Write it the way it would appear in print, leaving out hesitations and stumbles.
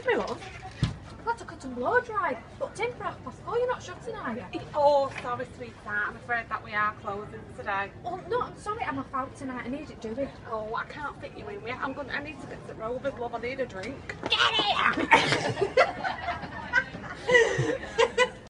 Excuse me, love. I've got to cut and blow dry. Booked in for 4:30. You're not shutting, are you? Oh, sorry, sweetheart. I'm afraid that we are closing today. Oh, no, I'm sorry. I'm off out tonight. I need it doing. Oh, I can't fit you in. I need to get to Rovers, love. I need a drink. Get it!